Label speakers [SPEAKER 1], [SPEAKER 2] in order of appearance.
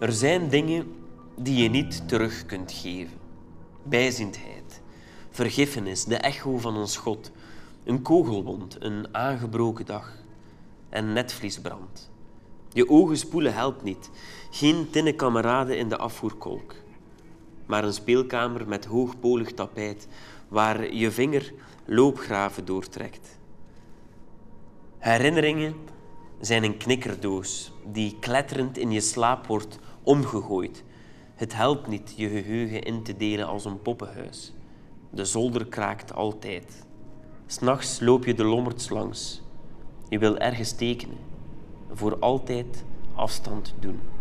[SPEAKER 1] Er zijn dingen die je niet terug kunt geven. Bijziendheid, vergiffenis, de echo van een schot, een kogelwond, een aangebroken dag en netvliesbrand. Je ogen spoelen helpt niet. Geen tinnen kameraden in de afvoerkolk. Maar een speelkamer met hoogpolig tapijt waar je vinger loopgraven doortrekt. Herinneringen zijn een knikkerdoos die kletterend in je slaap wordt omgegooid. Het helpt niet je geheugen in te delen als een poppenhuis. De zolder kraakt altijd. 's Nachts loop je de lommerts langs. Je wil ergens tekenen. Voor altijd afstand doen.